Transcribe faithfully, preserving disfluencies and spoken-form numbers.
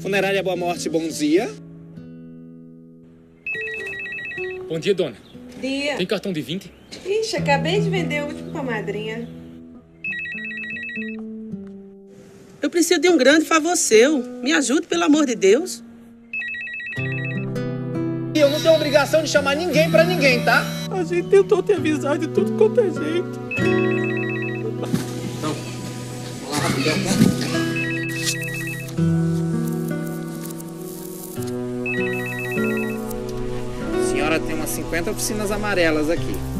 Funerária Boa Morte, bom dia. Bom dia, dona. Dia. Tem cartão de vinte? Ixi, acabei de vender o último com a madrinha. Eu preciso de um grande favor seu. Me ajude, pelo amor de Deus. Eu não tenho obrigação de chamar ninguém pra ninguém, tá? A gente tentou te avisar de tudo quanto é jeito. Então, vamos lá rapidão, tá? A senhora tem umas cinquenta oficinas amarelas aqui.